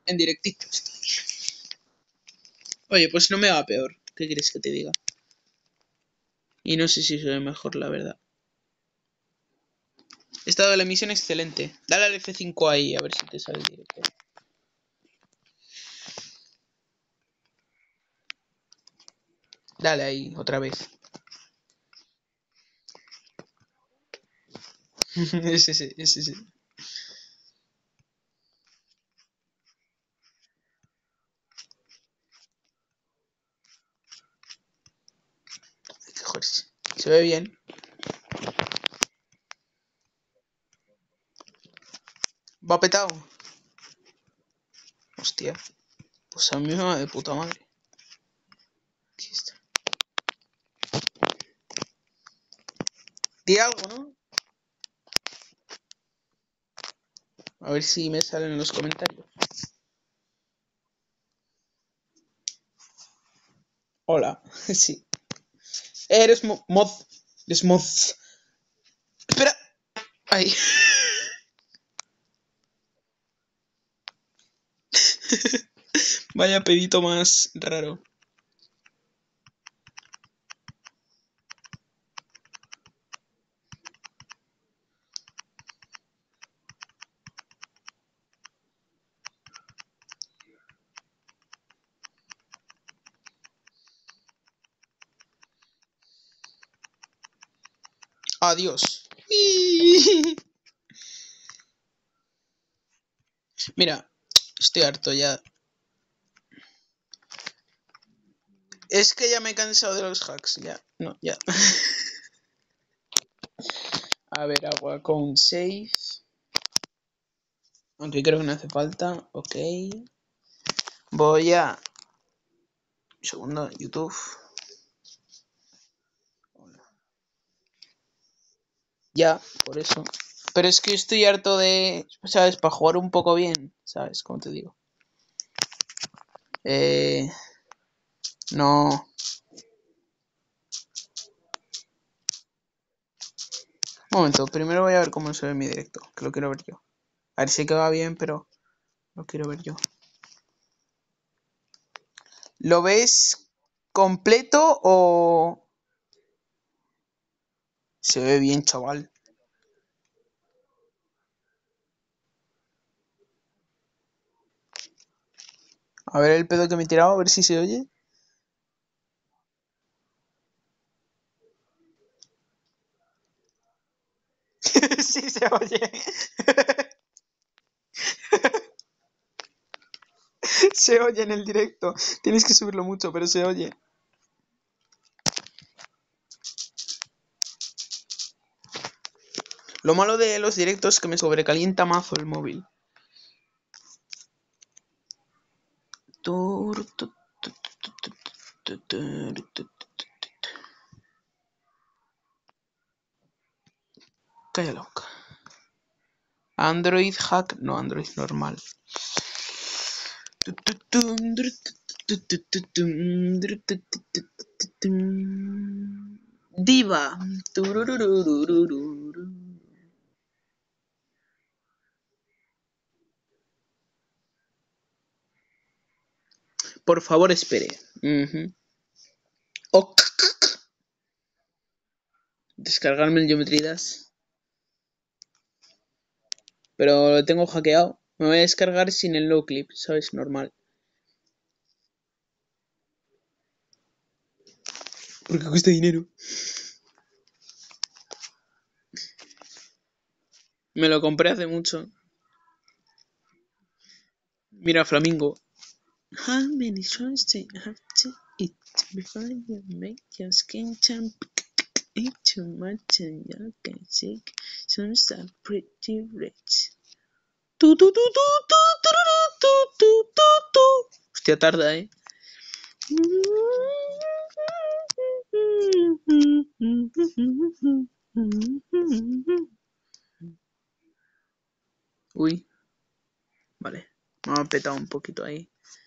En directito estoy. Oye, pues no me va peor. ¿Qué quieres que te diga? Y no sé si se ve mejor, la verdad. Estado de la emisión excelente. Dale al F5 ahí, a ver si te sale el directo. Dale ahí, otra vez. ese. Joder, se ve bien. ¿Va petado? Hostia. Pues a mí me va de puta madre. Aquí está. Di algo, ¿no? A ver si me salen en los comentarios. Hola. Sí. Eres mod. Eres mod. Espera. Ahí. Vaya pedito más raro. Adiós. Mira, estoy harto ya. Es que ya me he cansado de los hacks, ya. No, ya. A ver, agua con save. Aunque creo que no hace falta. Ok. Voy a... Un segundo, YouTube. Ya, por eso. Pero es que estoy harto de... ¿Sabes? Para jugar un poco bien. ¿Sabes? Como te digo. No... Un momento, primero voy a ver cómo se ve mi directo. Que lo quiero ver yo. A ver si que va bien, pero... Lo quiero ver yo. ¿Lo ves completo o...? Se ve bien, chaval. A ver el pedo que me he tirado, a ver si se oye. Sí, se oye. Se oye en el directo. Tienes que subirlo mucho, pero se oye. Lo malo de los directos es que me sobrecalienta mazo el móvil. Calla la boca. Android hack, no, Android normal. Diva. Por favor, espere. Ok. Descargarme el Geometry Dash. Pero lo tengo hackeado. Me voy a descargar sin el no clip, ¿sabes? Normal. Porque cuesta dinero. Me lo compré hace mucho. Mira, Flamingo. How many times do you have to eat before you make your skin jump? Eat too much and you can shake. Some are pretty rich. Tu tu tu tu tu tu tu tu tu tu. Hostia, tarda, ¿eh? Uy, vale. Me ha petado un poquito ahí.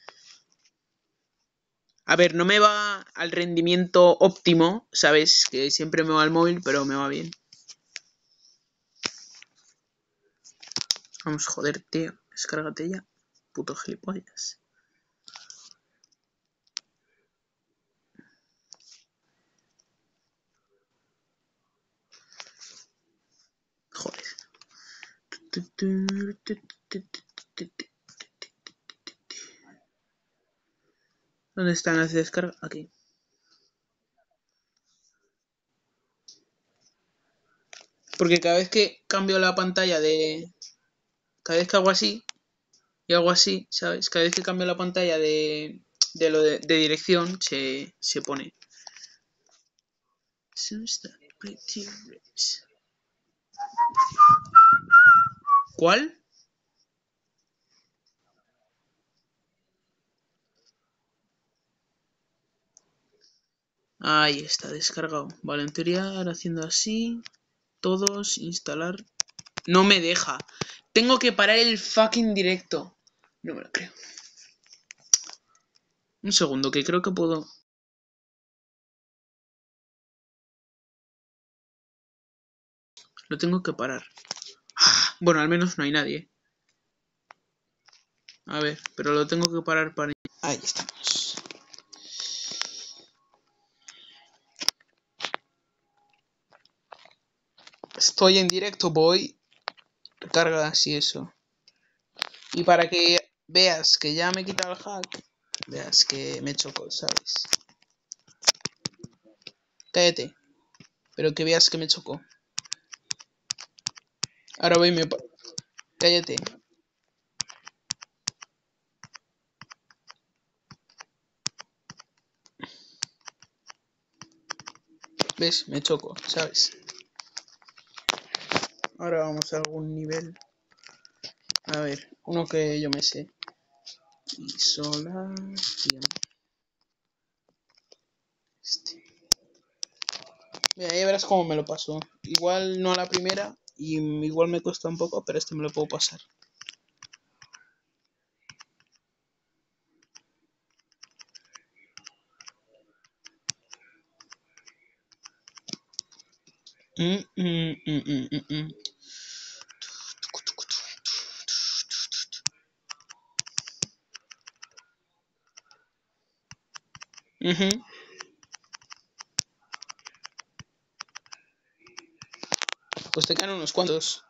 A ver, no me va al rendimiento óptimo, ¿sabes? Que siempre me va al móvil, pero me va bien. Vamos, joder, tío. Descárgate ya. puto gilipollas. Joder. ¿Dónde están las descargas? Aquí. Porque cada vez que cambio la pantalla de... Cada vez que hago así y hago así, ¿sabes? Cada vez que cambio la pantalla de dirección se pone. ¿Cuál? Ahí está, descargado. Vale, en teoría ahora haciendo así. Todos, instalar. No me deja. Tengo que parar el fucking directo. No me lo creo. Un segundo, que creo que puedo. Lo tengo que parar. Bueno, al menos no hay nadie. A ver, pero lo tengo que parar para... Ahí estamos. Estoy en directo, voy. Cargas y eso. Y para que veas que ya me he quitado el hack, veas que me chocó, ¿sabes? Cállate. Pero que veas que me chocó. Ahora voy y me... Cállate. ¿Ves? Me choco, ¿sabes? Ahora vamos a algún nivel. A ver, uno que yo me sé. Isolación. Este. Mira, ya verás cómo me lo paso. Igual no a la primera. Y igual me cuesta un poco, pero este me lo puedo pasar. Pues te quedan unos cuantos.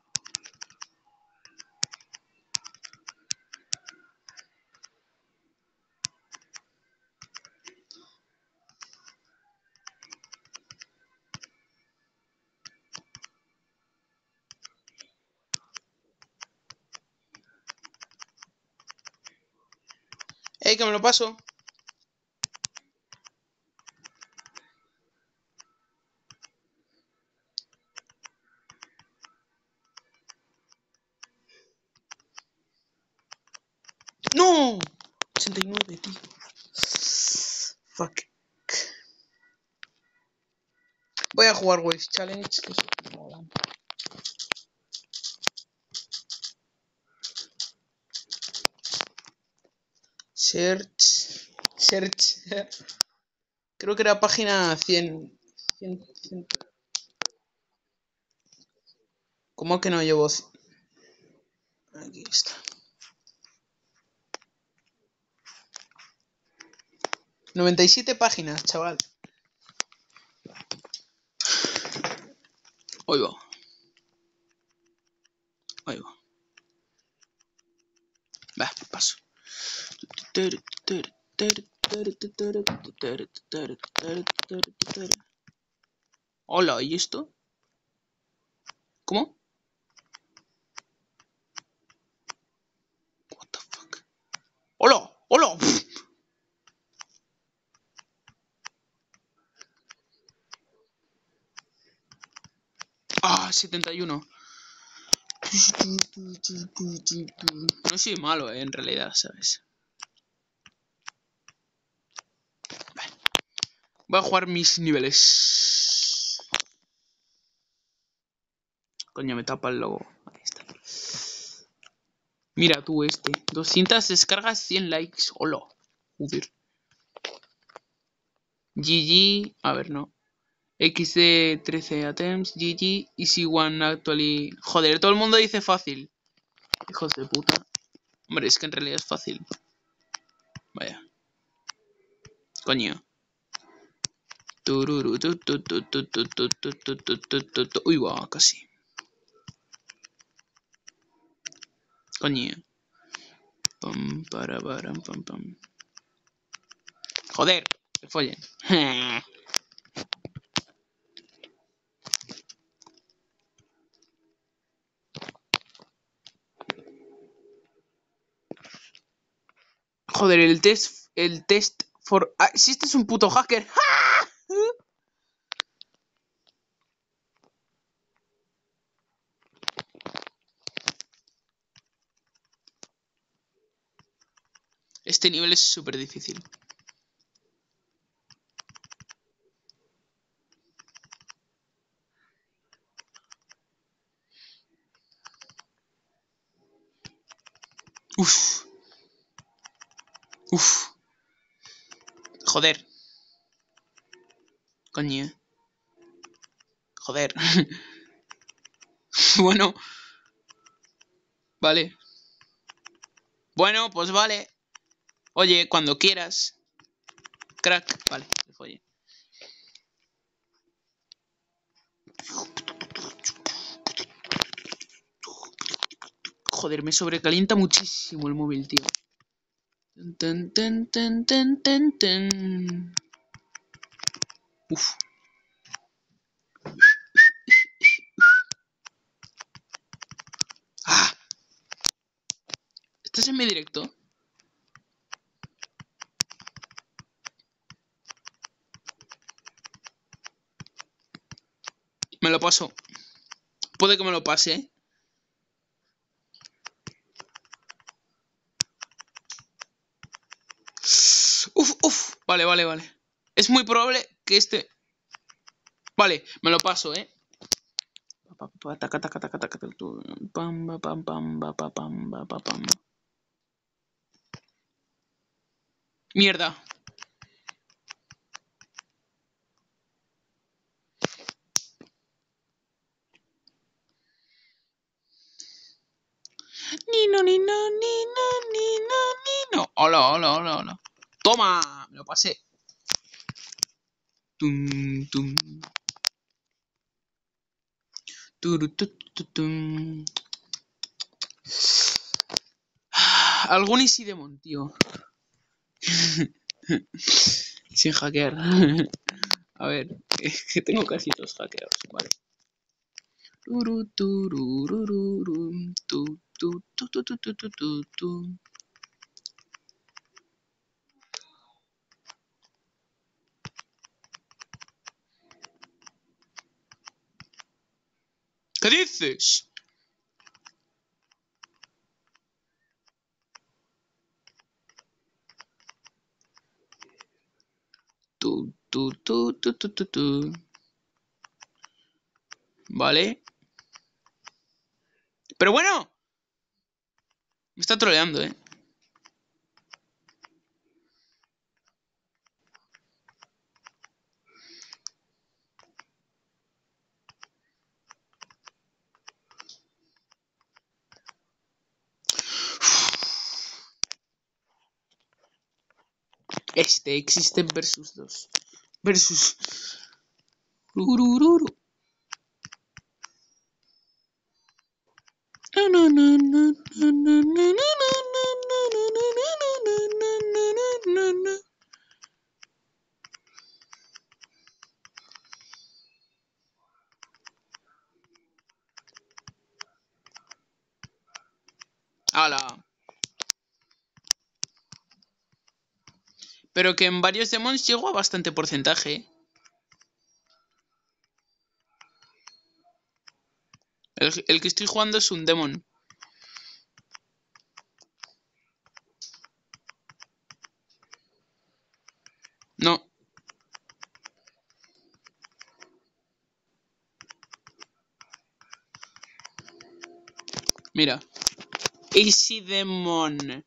¡Ey, que me lo paso! ¡No! 89, tío. Fuck. Voy a jugar Waves Challenge, que eso mola. Search. Creo que era página 100. ¿Cómo que no llevo? Aquí está. ¡97 páginas, chaval! Oigo. Va, paso. Hola, ¿y esto? ¿Cómo? What the fuck? ¡Hola! ¡Hola! Ah, 71. No soy malo, en realidad, ¿sabes? Vale. Voy a jugar mis niveles. Coño, me tapa el logo. Ahí está. Mira tú este. 200 descargas, 100 likes. Hola. Joder. GG. A ver, no. XD 13 attempts. GG. Easy one actually. Joder, todo el mundo dice fácil. Hijos de puta. Hombre, es que en realidad es fácil. Vaya. Coño. Uy, va, casi. Coño. Pam, para, pam, pam. Joder, que follen. Joder, el test for... Ah, si este es un puto hacker. Este nivel es súper difícil. Uf. Uf. Joder. Coño. Joder. Bueno. Vale. Bueno, pues vale. Oye, cuando quieras. Crack. Vale, que folle. Joder, me sobrecalienta muchísimo el móvil, tío. Ten, ten, ten, ten, ten, ten. Uf. Ah. ¿Estás en mi directo? Me lo paso. Puede que me lo pase, ¿eh? Uf, uf. Vale, vale, vale. Es muy probable que este... Vale, me lo paso, ¿eh? Mierda. Ni no, ni no, ni no, ni no, ni no. Hola, hola, hola, hola. Toma, me lo pasé. Tum, tum. Turutututum. Algún Easy Demon, tío. Sin hackear. A ver, es que tengo casi todos hackeados, vale. ¿Qué dices? Vale. Pero bueno. Me está troleando, ¿eh? Este existen versus 2. Versus. Urururu. ¡Hala! Pero que en varios demons llegó a bastante porcentaje. El que estoy jugando es un demon. No. Mira. Easy Demon.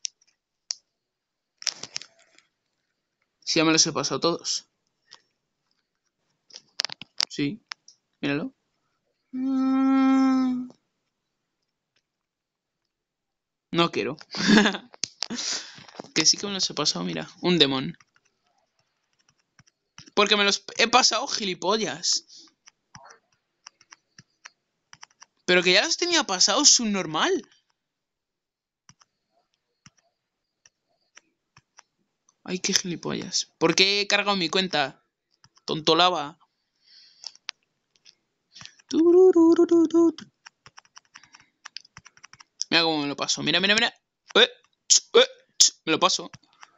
Si ya me los he pasado todos. Sí. Míralo. No quiero. Que sí que me los he pasado, mira. Un demon. Porque me los he pasado, gilipollas. Pero que ya los tenía pasados, subnormal. Ay, qué gilipollas. ¿Por qué he cargado mi cuenta? Tontolaba. Mira cómo me lo paso. Mira, mira, mira. Me lo paso.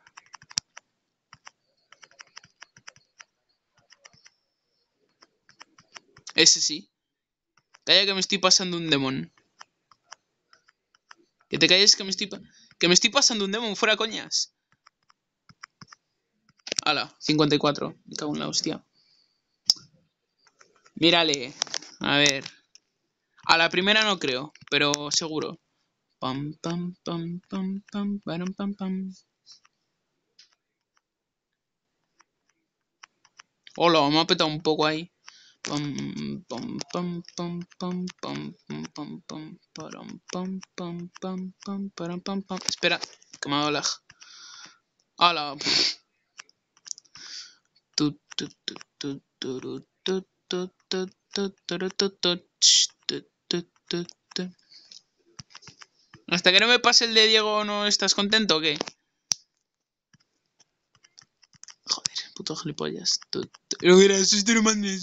Ese sí. Calla que me estoy pasando un demon. Que te calles que me estoy pasando un demon, fuera coñas. Hala, 54. Me cago en la hostia. Mírale. A ver. A la primera no creo, pero seguro. Pam, pam, pam, pam, pam, pam, pam, pam. Hola, me ha petado un poco ahí. Pam, pam, pam, pam, pam, pam, pam, pam, pam, param, pam, pam, pam, pam, param, pam, pam. Espera, que me ha dado lag. Hala. Hasta que no me pase el de Diego, ¿no estás contento o qué? Joder, puto gilipollas. No mira, eso es de mandes.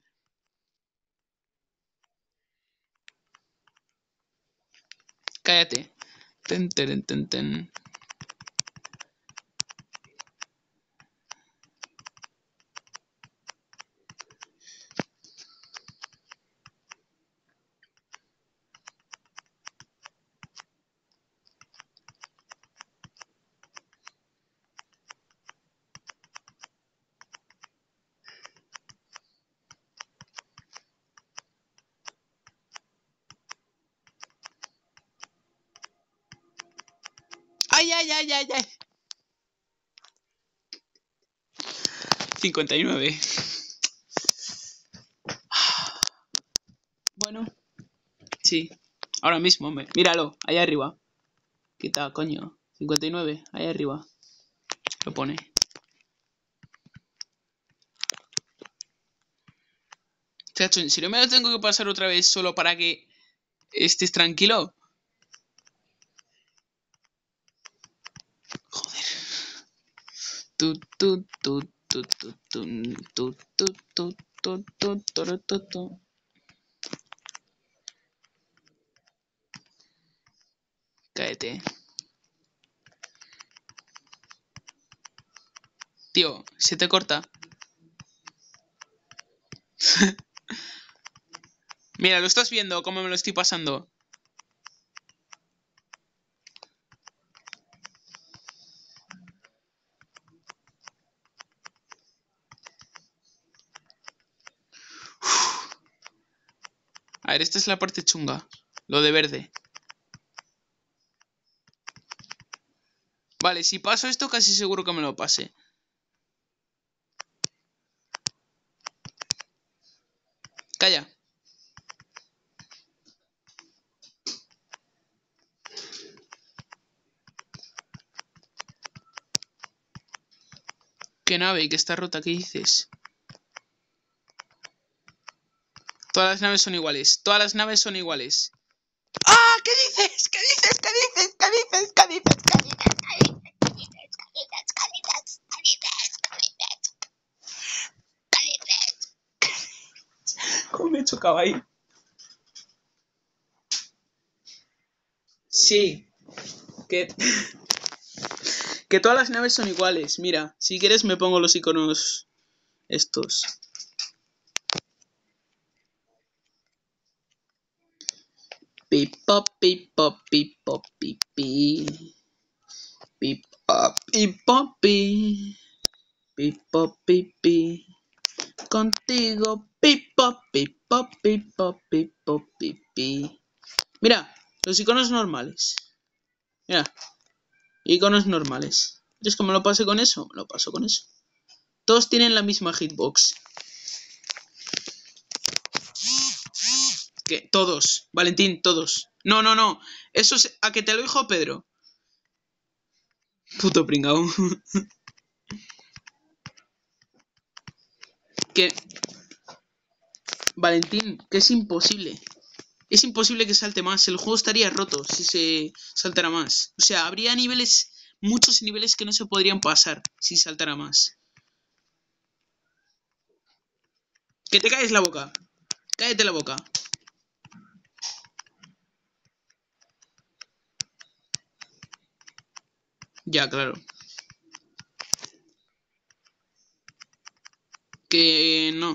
Cállate. Ten, ten, ten, ten. ¡Ay, ay, ay, ay, ay! 59. Bueno, sí. Ahora mismo, hombre. Míralo, ahí arriba. Quita, coño. 59, ahí arriba. Lo pone. Chacho, ¿en serio me lo tengo que pasar otra vez solo para que estés tranquilo? Joder. Tu, tu, tu, tu, tu, tu, tu, tu, tu, tu, tu, tu, tu. Cállate. Tío, se te corta. Mira, lo estás viendo cómo me lo estoy pasando. A ver, esta es la parte chunga. Lo de verde. Vale, si paso esto casi seguro que me lo pase. Calla. ¿Qué nave? ¿Que está rota? ¿Qué dices? Todas las naves son iguales. Todas las naves son iguales. ¡Ah! ¿Qué dices? ¿Qué dices? ¿Qué dices? ¿Qué dices? ¿Qué dices? ¿Qué dices? ¿Qué dices? ¿Qué dices? ¿Qué dices? ¿Qué dices? ¿Qué dices? ¿Cómo me chocaba ahí? Sí. Que... que todas las naves son iguales. Mira, si quieres me pongo los iconos estos. Pipop, pipop, pipop, pipi. Pipop, pipop, pipop, pipi. Contigo, pipop, pipop, pipop, pipop, pipi. Mira, los iconos normales. Mira, iconos normales. ¿Quieres que me lo pase con eso? Me lo paso con eso. Todos tienen la misma hitbox. ¿Qué? Todos. Valentín, todos. No, no, no. Eso es a que te lo dijo Pedro. Puto pringao. Que... Valentín, que es imposible. Es imposible que salte más. El juego estaría roto si se saltara más. O sea, habría niveles, muchos niveles que no se podrían pasar si saltara más. Que te caes la boca. Cállate la boca. Ya, claro. Que no.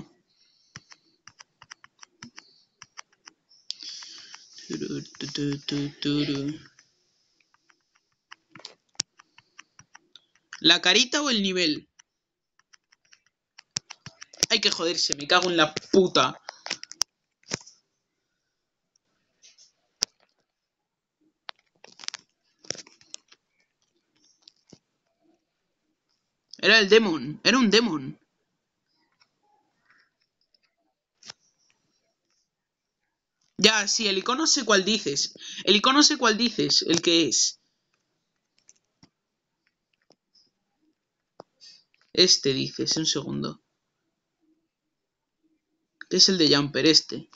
¿La carita o el nivel? Hay que joderse, me cago en la puta. Era el demon, era un demon. Ya, sí, el icono sé cuál dices. El icono sé cuál dices, el que es. Este dices, un segundo. Que es el de Jumper, este.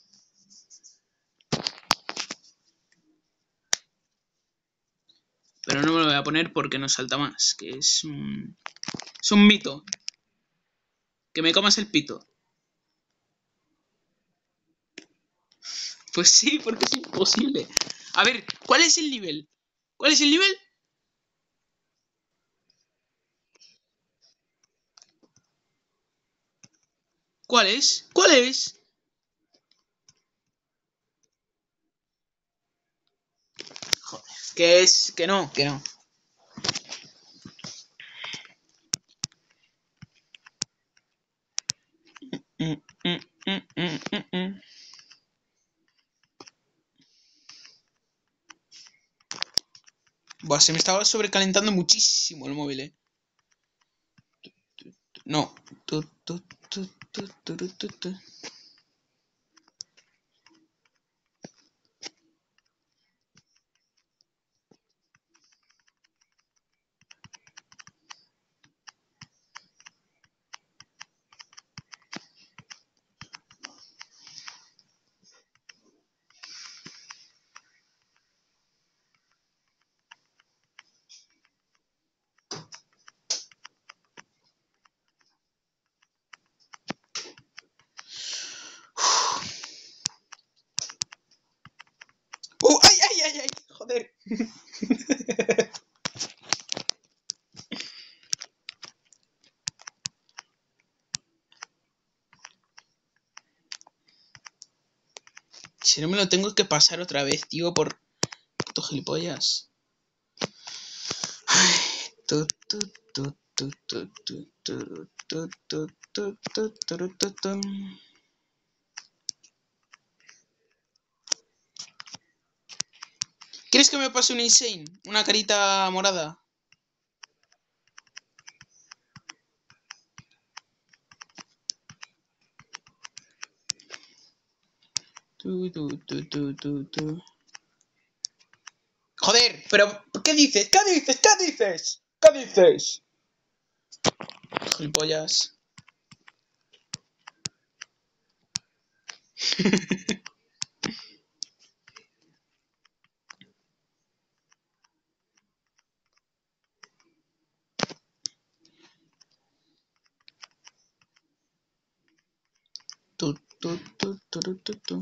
Pero no me lo voy a poner porque no salta más. Que es un... Es un mito. Que me comas el pito. Pues sí, porque es imposible. A ver, ¿cuál es el nivel? ¿Cuál es el nivel? ¿Cuál es? ¿Cuál es? Joder, que es... Que no, que no. Mm, mm, mm, mm, mm, mm. Buah, se me estaba sobrecalentando muchísimo el móvil, eh. No. Tu, tu, tu, tu, tu, tu, tu. ¡Ay, ay, ay, ay! Joder. Si no me lo tengo que pasar otra vez, tío, por puto gilipollas. Ay, tu, tu, tu, tu, tu, tu, tu, tu, tu, tu, tu, tu, tu, tu. ¿Quieres que me pase un insane? Una carita morada. Tu, tu, tu, tu, tu, tu. Joder, pero ¿qué dices? ¿Qué dices? ¿Qué dices? ¿Qué dices? Gilipollas. Tu, tu, tu, tu, tu, tu.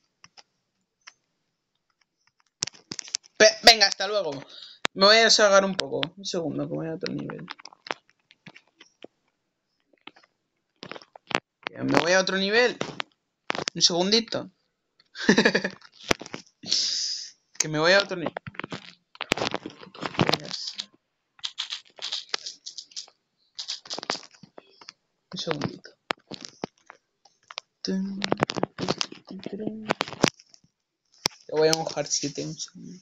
Venga, hasta luego. Me voy a sacar un poco. Un segundo, que voy a otro nivel. Me voy a otro nivel. Un segundito. Que me voy a otro nivel. Un segundito. Te voy a mojar 7 un segundo.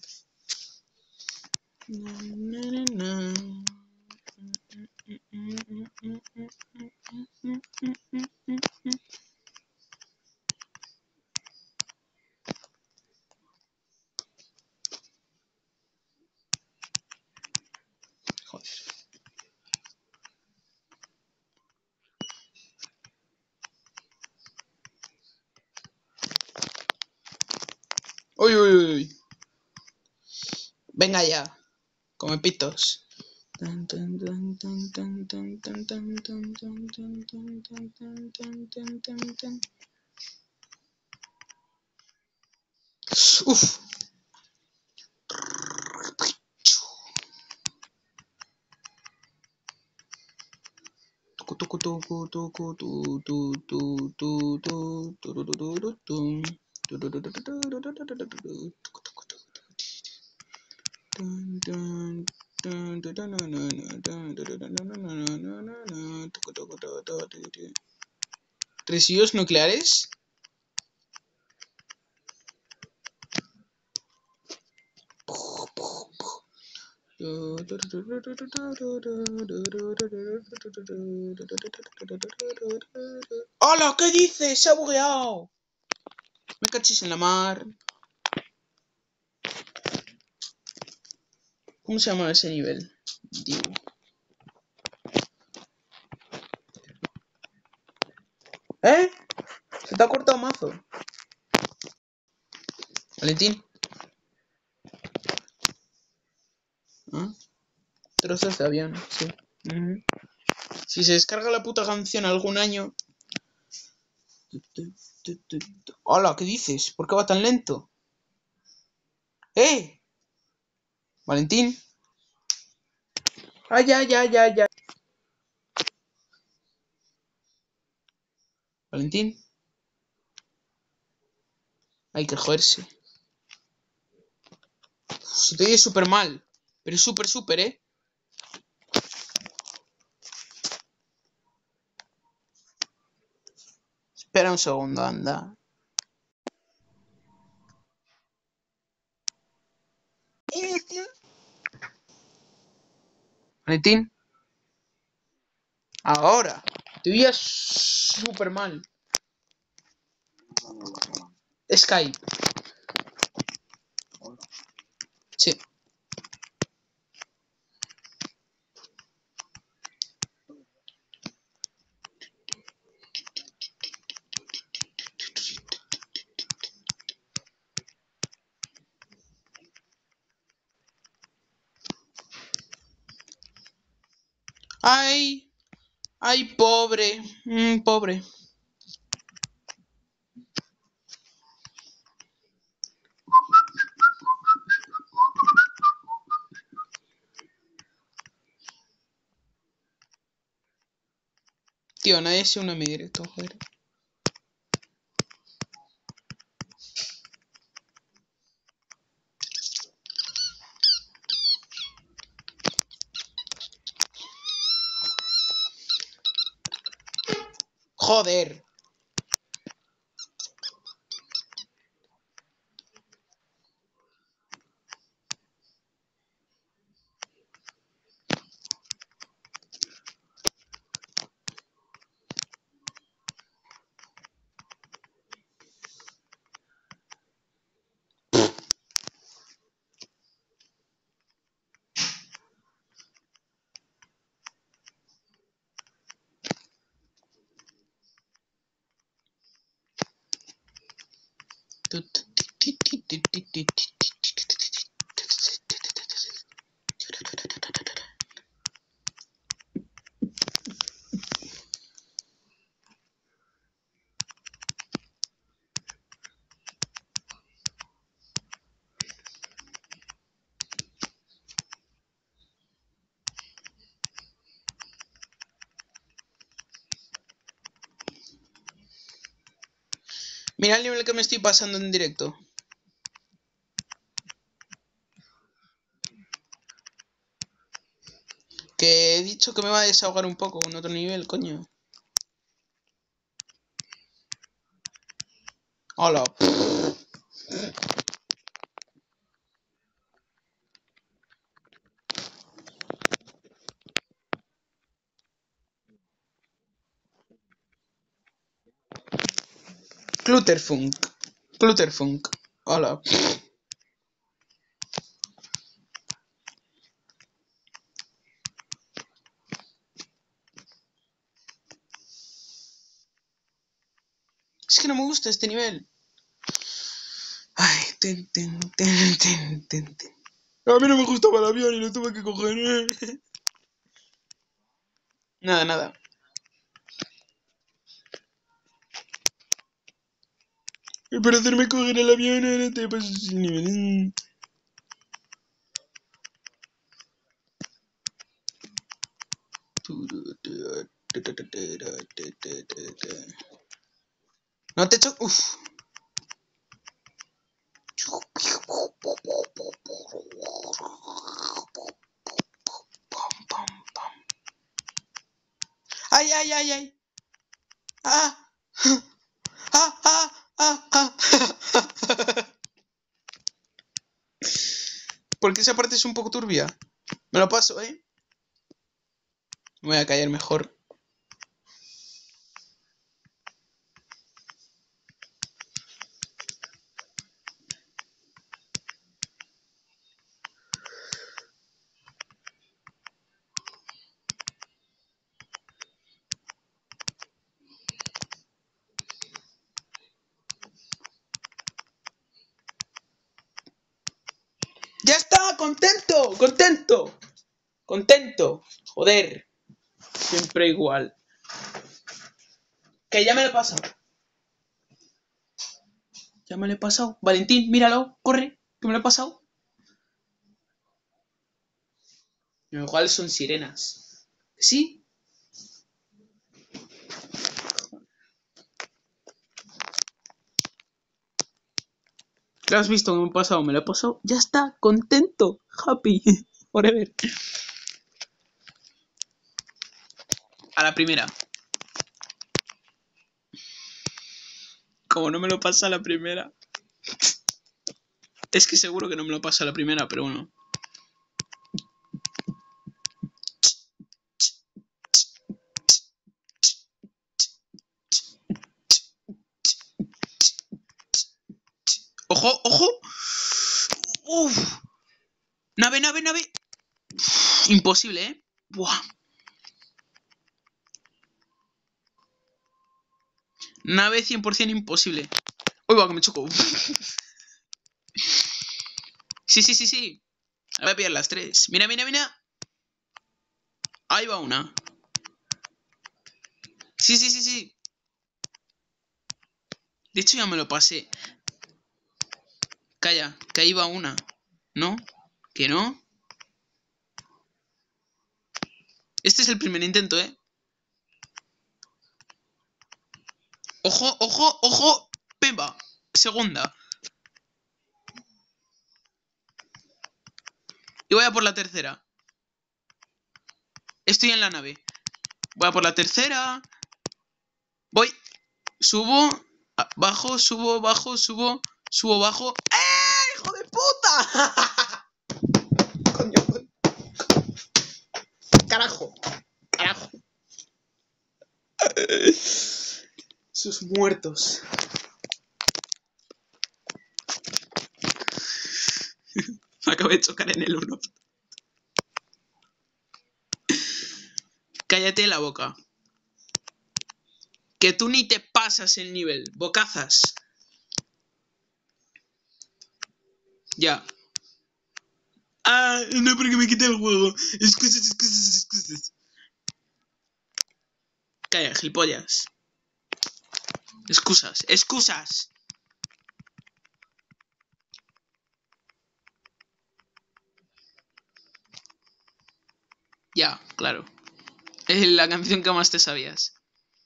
Joder. Uy, uy, uy. Venga ya. Come pitos. Uf. ¿Residuos nucleares? ¡Hola! ¿Qué dices? Se ha bugueado. Me cachis en la mar. ¿Cómo se llama ese nivel? Digo. ¿Eh? Se te ha cortado mazo. Valentín. ¿Ah? Trozos de avión, sí. Si se descarga la puta canción algún año. Hola, ¿qué dices? ¿Por qué va tan lento? ¡Eh! Valentín. ¡Ay, ay, ay, ay, ay! Valentín. Hay que joderse. Se te oye súper mal. Pero súper, súper, ¿eh? Espera un segundo, anda. Valentín. Ahora. Te oías súper mal. Skype. Sí. Ay. Ay, pobre. Pobre. Tío, nadie se une a mi directo, joder. Joder. Mira el nivel que me estoy pasando en directo. Que he dicho que me va a desahogar un poco con otro nivel, coño. Hola. Clutterfunk. Clutterfunk. Hola. que no me gusta este nivel. Ay, A mí no me gustaba el avión y lo tuve que coger. Nada, nada. Para hacerme coger el avión ahora te pasas el nivel. No te echo. Uf. ¡Ay, ay, ay, ay! ¡Ah! ¡Ah, ah, ah, ah! Porque esa parte es un poco turbia. Me lo paso, ¿eh? Me voy a callar mejor. ¡Ya está! ¡Contento! ¡Contento! ¡Contento! Joder. Siempre igual. Que ya me lo he pasado. Ya me lo he pasado. Valentín, míralo. Corre. Que me lo he pasado. Igual son sirenas. ¿Sí? ¿Lo has visto que me he pasado? Me lo he pasado. Ya está. Contento. Happy. Forever. A la primera. Como no me lo pasa a la primera. Es que seguro que no me lo pasa a la primera, pero bueno. ¡Ojo, ojo! ¡Uf! ¡Nave, nave, nave! Imposible, ¿eh? ¡Buah! Nave 100% imposible. ¡Uy, va, que me choco! Sí, sí, sí, sí. Voy a pillar las tres. Mira, mira, mira. Ahí va una. Sí, sí, sí, sí. De hecho ya me lo pasé. Calla, que ahí va una. ¿No? ¿Que no? Este es el primer intento, ¿eh? ¡Ojo, ojo, ojo! ¡Pimba! Segunda. Y voy a por la tercera. Estoy en la nave. Voy a por la tercera. Voy. Subo. Bajo, subo, bajo, subo. Subo, bajo. ¡Eh! ¡Hijo de puta! Coño. Carajo. Carajo. Sus muertos. Me acabé de chocar en el uno. Cállate la boca. Que tú ni te pasas el nivel. Bocazas. Ya. Ah, no, porque me quité el juego. Excusas, excusas, excusas. Calla, gilipollas. Excusas, excusas. Ya, claro. Es la canción que más te sabías.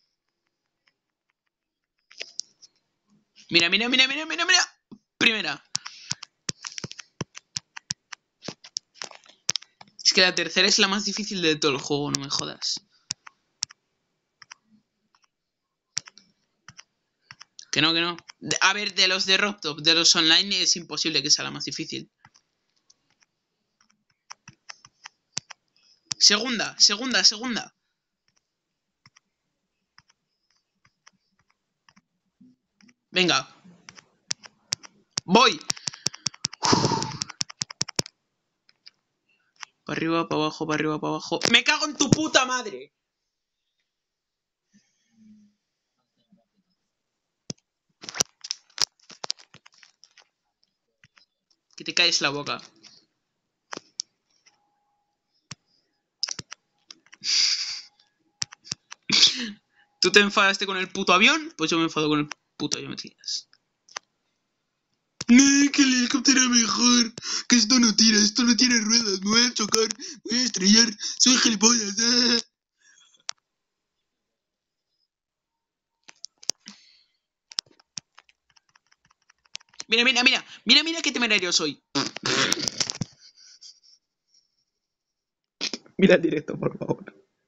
Mira, mira, mira, mira, mira, mira. Primera. Es que la tercera es la más difícil de todo el juego, no me jodas. Que no, que no. A ver, de los de Robtop, de los online es imposible que sea la más difícil. Segunda, segunda, segunda. Venga. Voy. Para arriba, para abajo, para arriba, para abajo. ¡Me cago en tu puta madre! Que te caes la boca. ¿Tú te enfadaste con el puto avión? Pues yo me enfado con el puto avión, tías. Que el helicóptero es mejor. Que esto no tira, esto no tiene ruedas. Me voy a chocar, me voy a estrellar. Soy gilipollas. Mira, mira, mira. Mira, mira qué temerario soy. Mira el directo, por favor.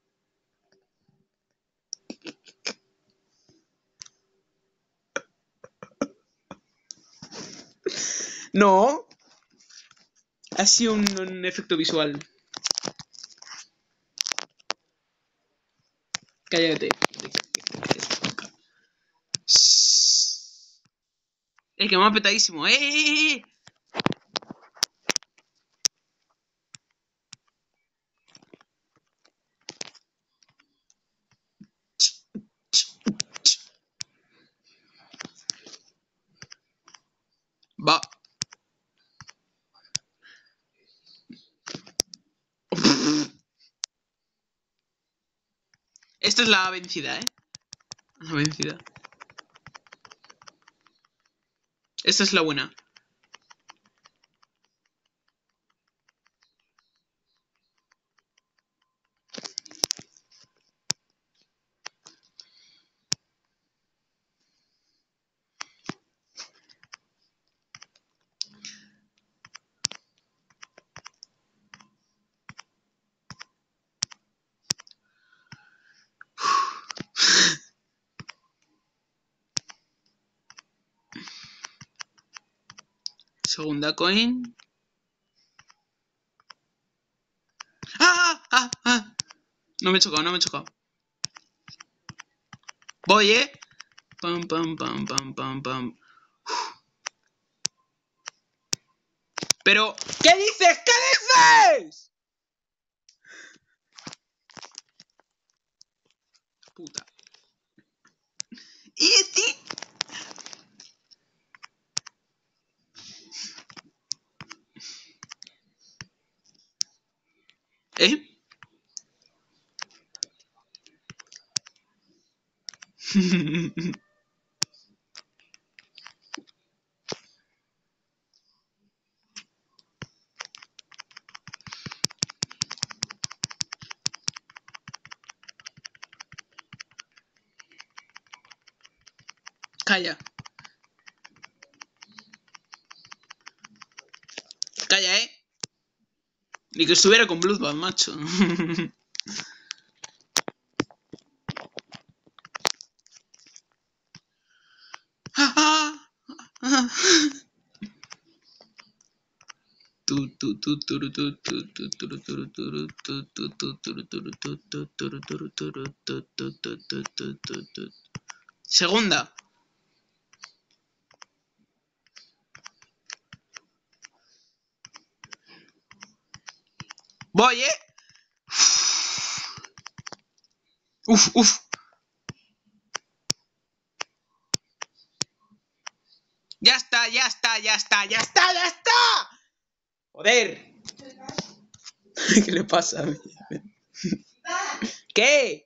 No. Ha sido un efecto visual. Cállate. El que más petadísimo. ¡Eh! Va. Esta es la vencida, ¿eh? La vencida. Esta es la buena. Segunda coin. ¡Ah! ¡Ah! ¡Ah! No me he chocado, no me he chocado. Voy, ¿eh? Pam, pam, pam, pam, pam, pam. Pero, ¿qué dices? ¿Qué dices? Puta. ¿Y este? ¿Eh? Calla. Calla, ¿eh? Ni que estuviera con Bloodbath, macho. Segunda. Voy, ¿eh? Uf, uf. Ya está, ya está, ya está, ya está, ya está. Joder. ¿Qué le pasa a mí? ¿Qué?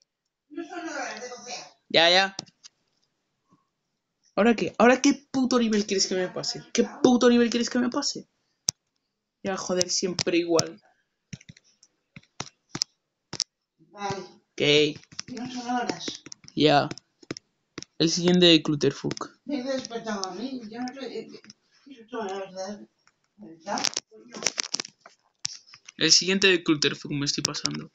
Ya, ya. ¿Ahora qué? ¿Ahora qué puto nivel quieres que me pase? ¿Qué puto nivel quieres que me pase? Ya, joder, siempre igual. Vale. ¿Qué? No son horas. Ya. El siguiente de Clutterfuck. Me he despertado a mí. Yo no sé. Eso son horas, ¿verdad? El siguiente de Clutterfuck me estoy pasando.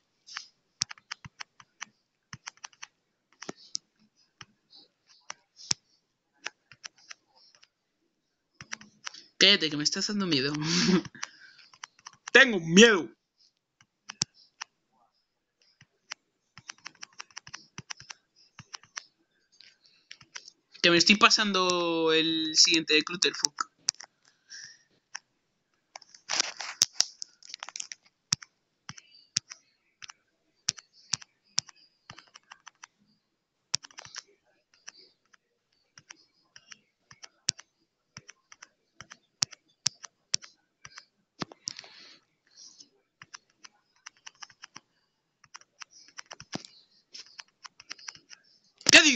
Cállate, que me estás dando miedo. Tengo miedo. Que me estoy pasando el siguiente de Clutterfuck.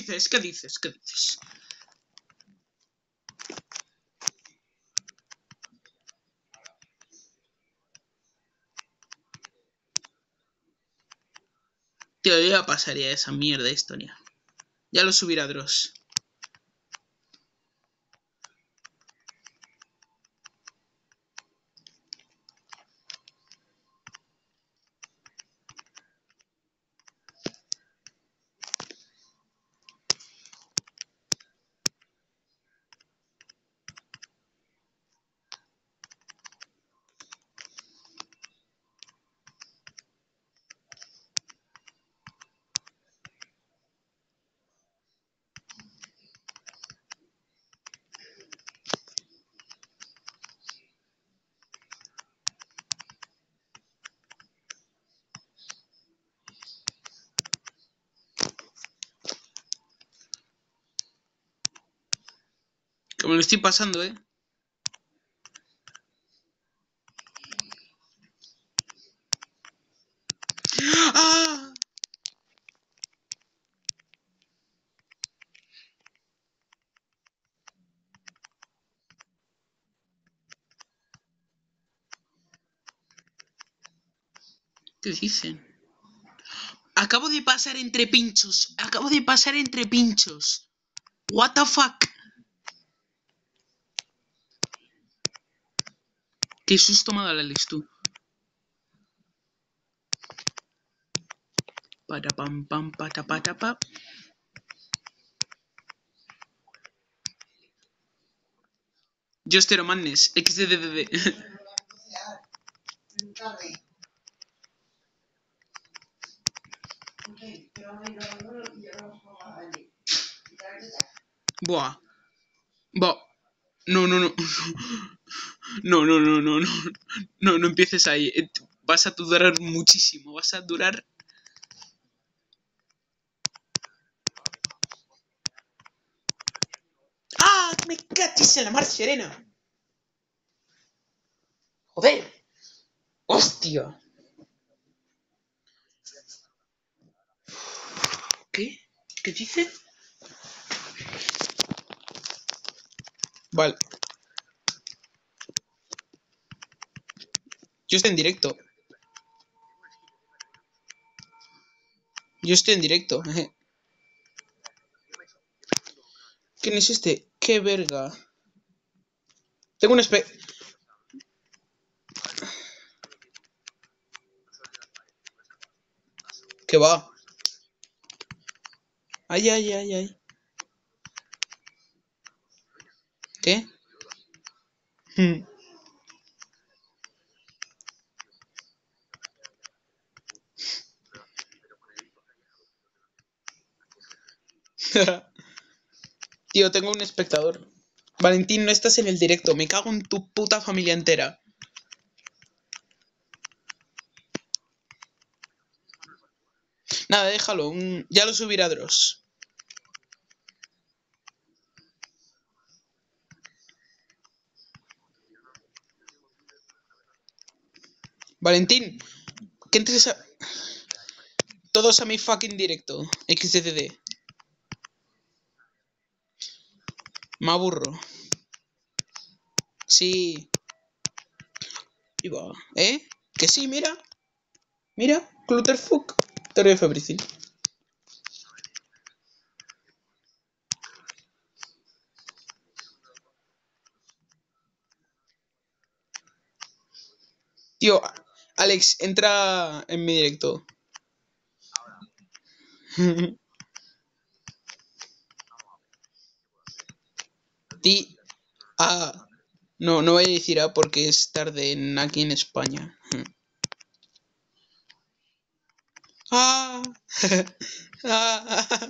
dices? ¿Qué dices? ¿Qué dices? Tío, yo ya pasaría esa mierda de historia. Ya lo subirá Dross. Que me lo estoy pasando, ¿eh? ¡Ah! ¿Qué dicen? Acabo de pasar entre pinchos. Acabo de pasar entre pinchos. What the fuck? Qué susto me ha dado el Alex, tú. Para pam pam pata pata pa. Justero Madness. XDDD. Buah. Buah. No, no, no. No, no, no, no, no. No, no empieces ahí. Vas a durar muchísimo. Vas a durar. ¡Ah! Me cachis en la mar serena. Joder. Hostia. ¿Qué? ¿Qué dice? Vale. Yo estoy en directo. Yo estoy en directo. ¿Quién es este? ¡Qué verga! Tengo un espe... ¿Qué va? Ay, ay, ay, ay. ¿Qué? Tío, tengo un espectador. Valentín, no estás en el directo. Me cago en tu puta familia entera. Nada, déjalo. Ya lo subirá Dross. Valentín, que entres a... Todos a mi fucking directo. XDD. Me aburro. Sí. Y va. ¿Eh? Que sí, mira. Mira. Clutterfuck. Teoría febricil. Tío, Alex, entra en mi directo. Di A. No, no voy a decir A porque es tarde aquí en España. Ah. Ah.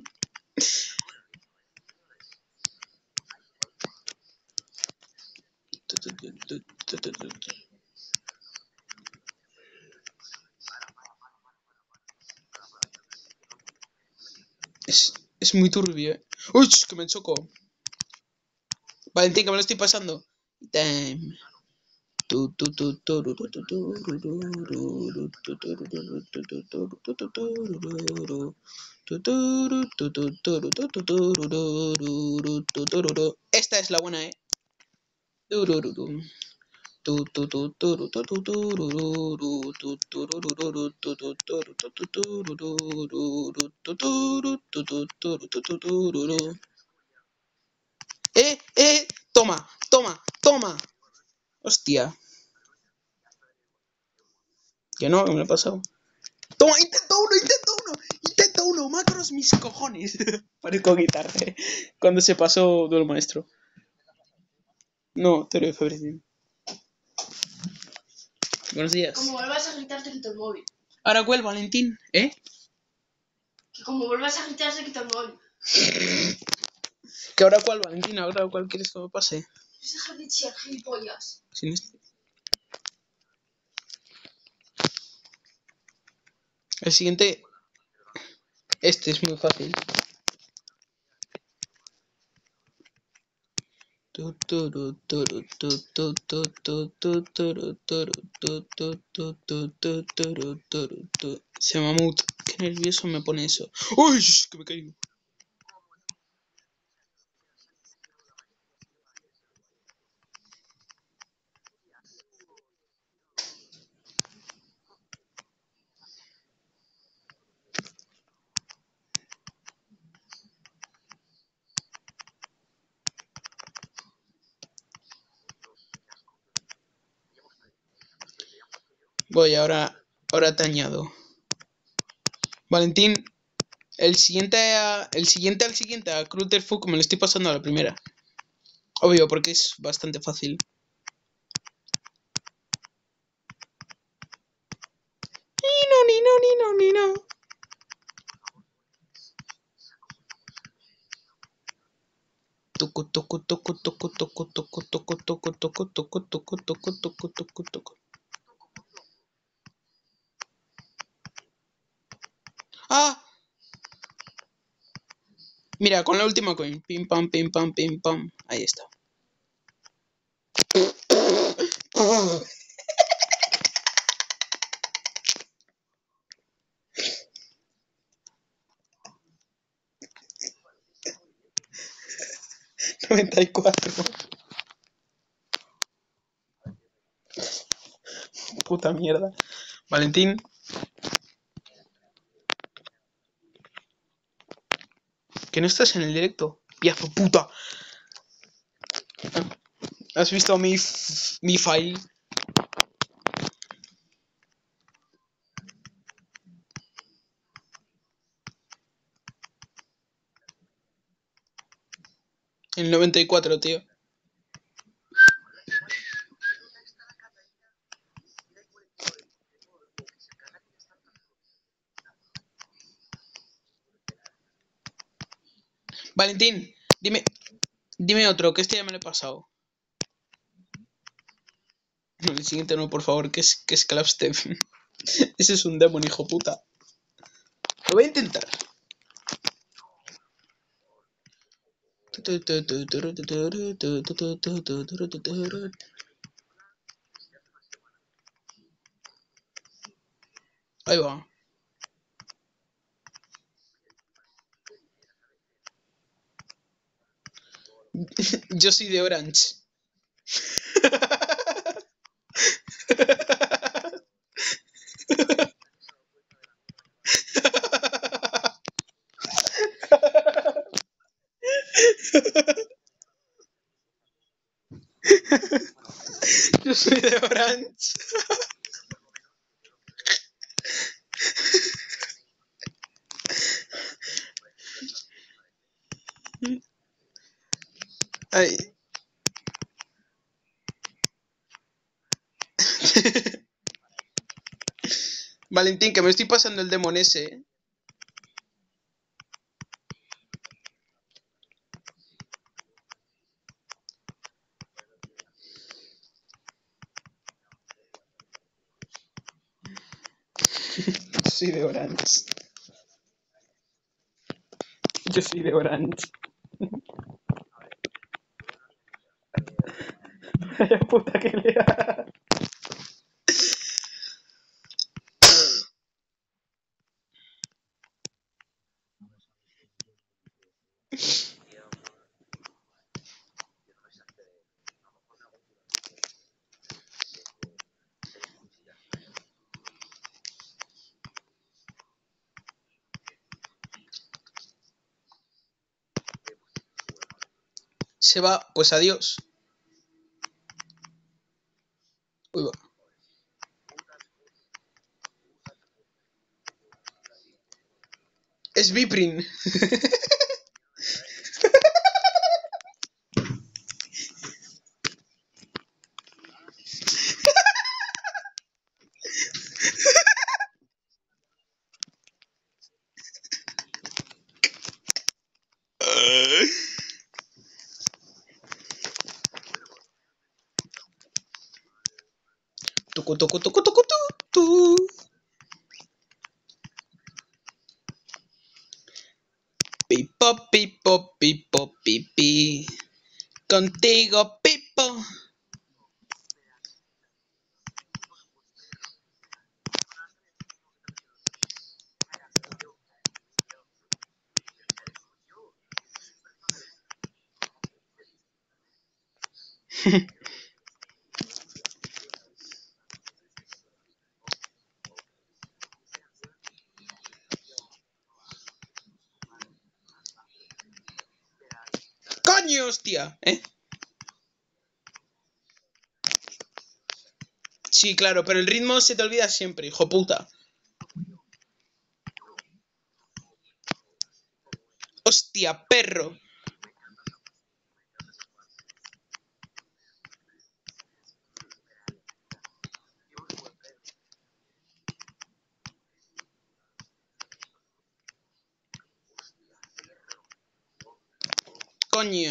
Es muy turbio, eh. ¡Uy! Que me choco. Valentín, que me lo estoy pasando. Damn. Esta es la buena, Toma, toma, toma. Hostia. Que no, que me lo he pasado. Toma, intento uno, macros mis cojones. Parezco guitarra, cuando se pasó Duelo Maestro. No, teoría de febrero. Buenos días. Como vuelvas a gritar, te quito el móvil. Ahora cuál, Valentín, ¿eh? Que como vuelvas a gritar, te quito el móvil. ¿Que ahora cuál, Valentín? ¿Ahora cuál quieres que me pase? ¿Puedes dejar de chillar, gilipollas? Sin este. El siguiente. Este es muy fácil. Se mamut. Qué nervioso me pone eso. ¡Uy! Que me caigo. Voy, ahora te añado. Valentín, el siguiente a Clutterfuck me lo estoy pasando a la primera. Obvio, porque es bastante fácil. Ni no. ¡Ah! Mira, con la última coin. Pim pam, pim pam, pim pam. Ahí está. $94. Puta mierda. Valentín. Que no estás en el directo. Piazo puta. ¿Has visto mi file? El 94, tío. Valentín, dime otro, que este ya me lo he pasado. No, el siguiente no, por favor, que es Clapstep. Ese es un demon, hijo puta. Lo voy a intentar. Ahí va. Yo soy de Orange. Yo soy de Orange. Ay. Valentín, que me estoy pasando el demon ese. Soy de Orange. Yo soy de Orange. Vaya puta que le da. Se va, pues adiós. Uy, va. Es Viprin. Tucu, tucu, tucu, tucu, tu. Pipo, pipo, pipo, pipi. Contigo, Pipo. ¡Coño, hostia! ¿Eh? Sí, claro, pero el ritmo se te olvida siempre, hijo puta. Hostia, perro. Coño.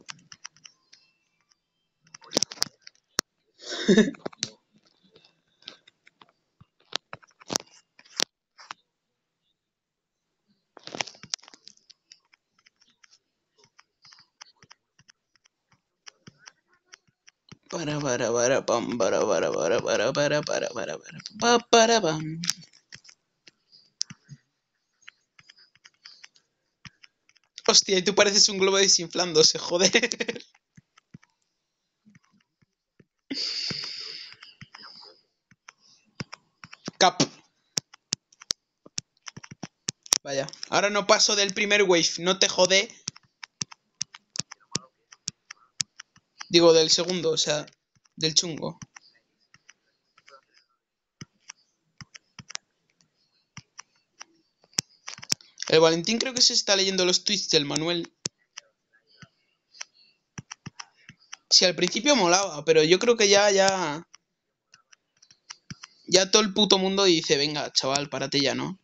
Para pam para pam. Hostia, y tú pareces un globo desinflándose, joder. Cap. Vaya, ahora no paso del primer wave, no te jode. Digo, del segundo, o sea, del chungo. El Valentín creo que se está leyendo los tweets del Manuel. Sí, al principio molaba, pero yo creo que ya todo el puto mundo dice, venga, chaval, párate ya, ¿no?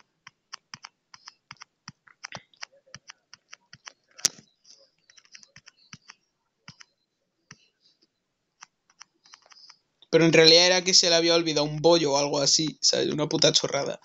Pero en realidad era que se le había olvidado un bollo o algo así, ¿sabes? Una puta chorrada.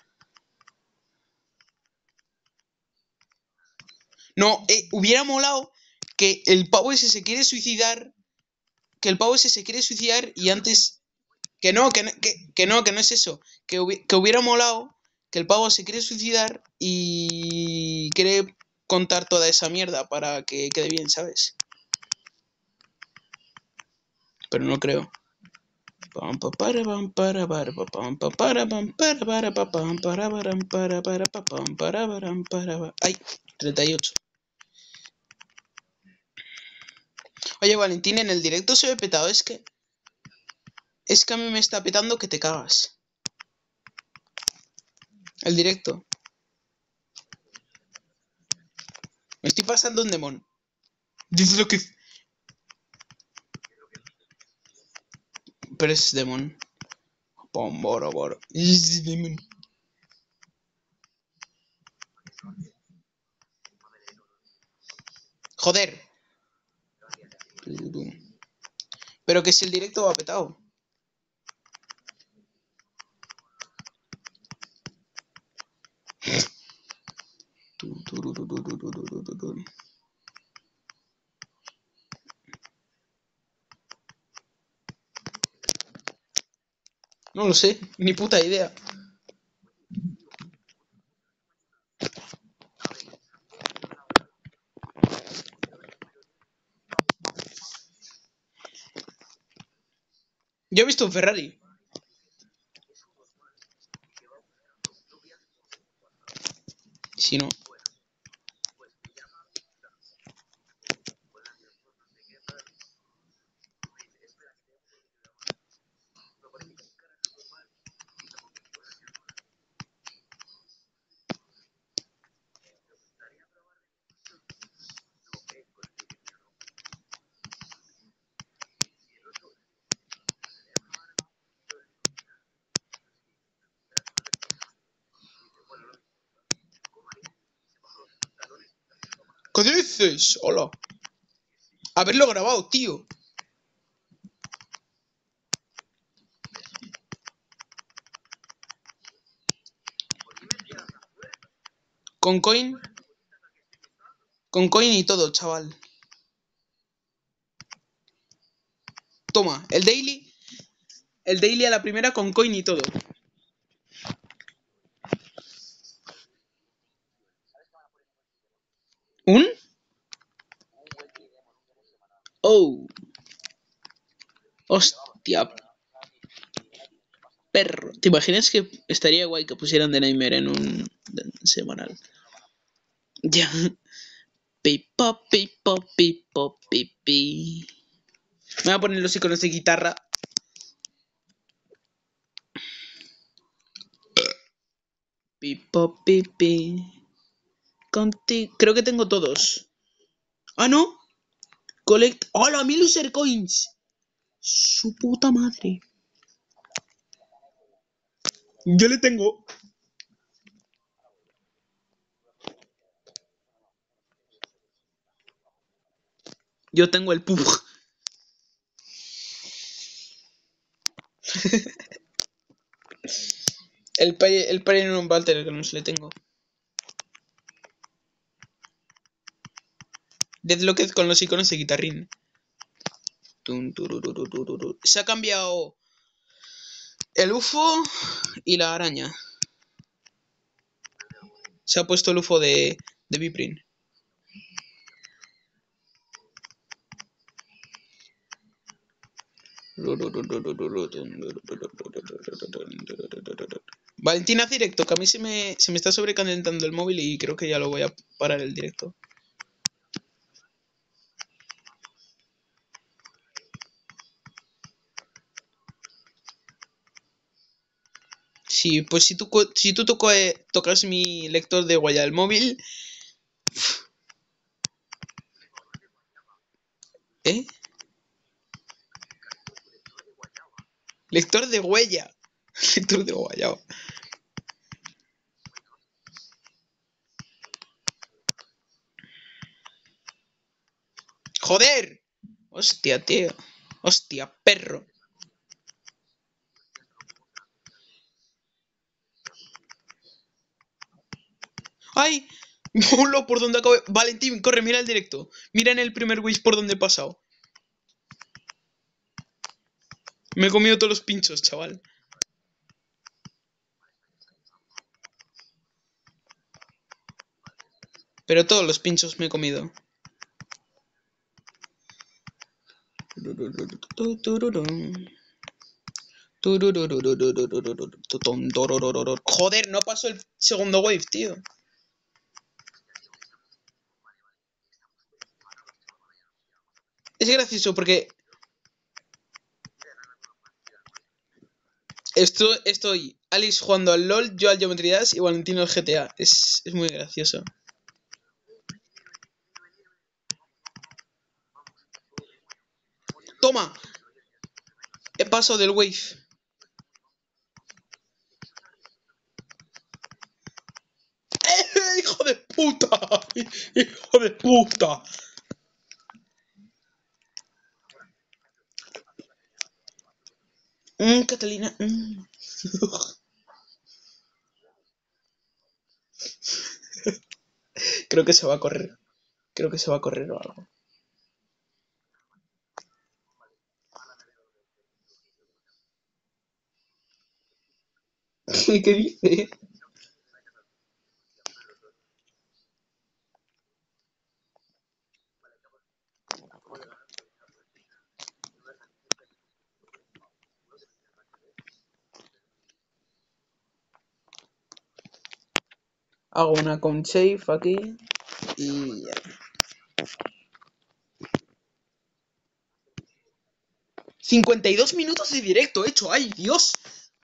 No, hubiera molado que el pavo ese se quiere suicidar. Que el pavo ese se quiere suicidar y antes. Que no es eso. Que hubiera molado que el pavo se quiere suicidar y quiere contar toda esa mierda para que quede bien, ¿sabes? Pero no creo. Ay, 38. Oye, Valentín, en el directo se ve petado, es que a mí me está petando que te cagas. El directo. Me estoy pasando un demon. Dice lo que. Pero es demon. Boro. Es demon. Joder. Pero que si el directo va petado. No lo sé, ni puta idea. Yo he visto un Ferrari. Si no. ¿Qué dices? Hola. Haberlo grabado, tío. Con coin. Con coin y todo, chaval. Toma, el daily. El daily a la primera con coin y todo. ¿Un? Oh. Hostia, perro. ¿Te imaginas que estaría guay que pusieran The Nightmare en un semanal? Ya. Pipo, pipo, pipo, pipi. Me voy a poner los iconos de guitarra. Pipo, pipi. Creo que tengo todos. Ah, ¿no? Collect. ¡Hola! 1000 user coins. Su puta madre. Yo le tengo. Yo tengo el pug. El Pay en un Walter que no se le tengo. Deadlocked con los iconos de guitarrín. Se ha cambiado el UFO y la araña. Se ha puesto el UFO de Viprin. Valentina directo, que a mí se me está sobrecalentando el móvil y creo que ya lo voy a parar el directo. Sí, pues si tú tocas mi lector de huella del móvil. ¿Eh? Lector de huella. Lector de guayaba. ¡Joder! Hostia, tío. Hostia, perro. ¡Ay! ¡Hola! ¿Por dónde acabo? Valentín, corre, mira el directo. Mira en el primer wish por donde he pasado. Me he comido todos los pinchos, chaval. Pero todos los pinchos me he comido. Joder, no pasó el segundo wave, tío. Es gracioso porque estoy Alice jugando al LOL, yo al Geometry Dash y Valentino al GTA. Es muy gracioso. ¡Toma! He pasado del wave. ¡Hijo de puta! ¡Hijo de puta! Catalina. Creo que se va a correr. Creo que se va a correr o algo. ¿Qué dice? Hago una count save aquí. Y ya. 52 minutos de directo hecho. ¡Ay, Dios!